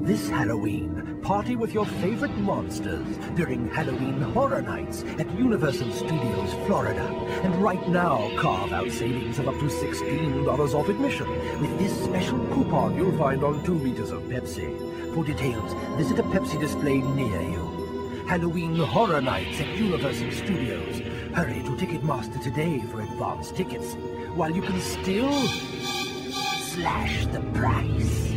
This Halloween, party with your favorite monsters during Halloween Horror Nights at Universal Studios, Florida. And right now, carve out savings of up to $16 off admission with this special coupon you'll find on 2 liters of Pepsi. For details, visit a Pepsi display near you. Halloween Horror Nights at Universal Studios. Hurry to Ticketmaster today for advance tickets, while you can still slash the price.